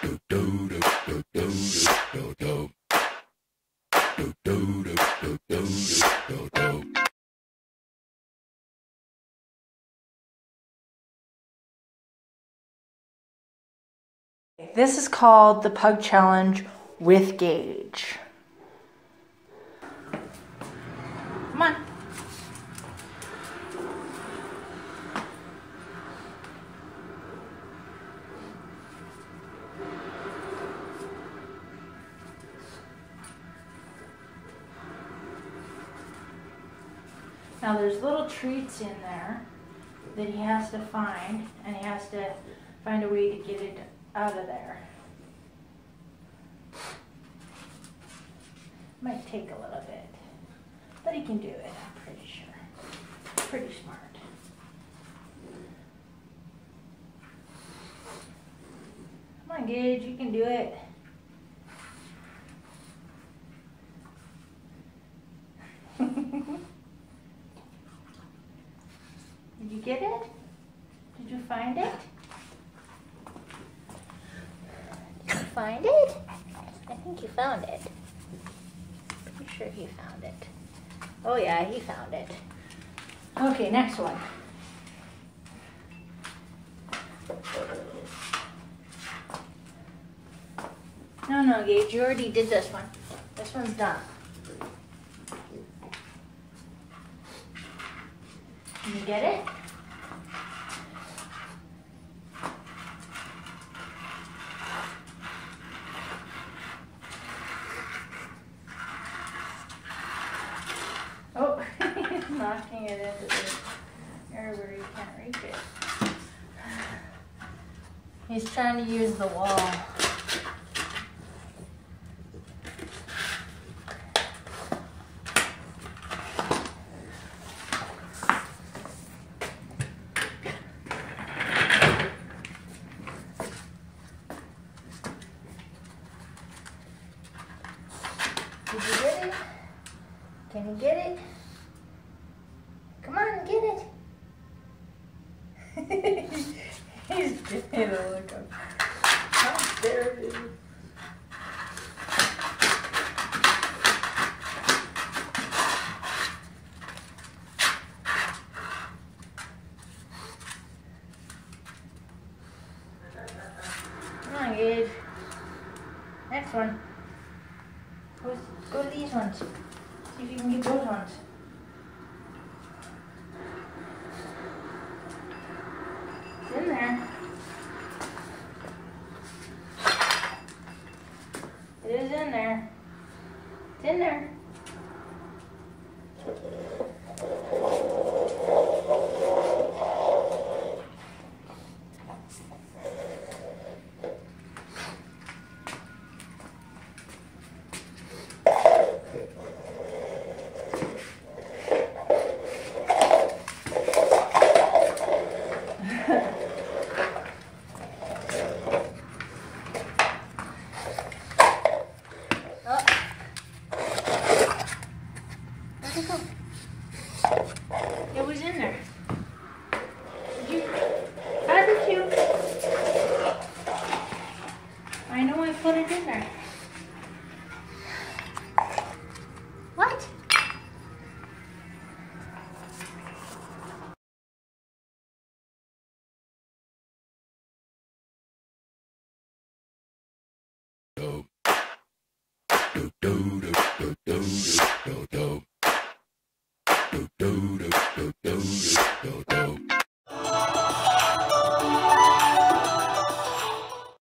This is called the Pug Challenge with Gage. Come on. Now there's little treats in there that he has to find, and he has to find a way to get it out of there. Might take a little bit, but he can do it, I'm pretty sure. Pretty smart. Come on, Gage, you can do it. Did you get it? Did you find it? Did you find it? I think you found it. Pretty sure he found it. Oh yeah, he found it. Okay, next one. No, Gage, you already did this one. This one's done. Can you get it? Oh, he's knocking it into the area where you can't reach it. He's trying to use the wall. Did you get it? Can you get it? Come on, get it. He's getting a look of how there it is. Come on, Gage. Next one. Go to these ones. See if you can get those ones. It's in there. It is in there. It's in there. It was in there. How did you? I know I put it in there. What? Do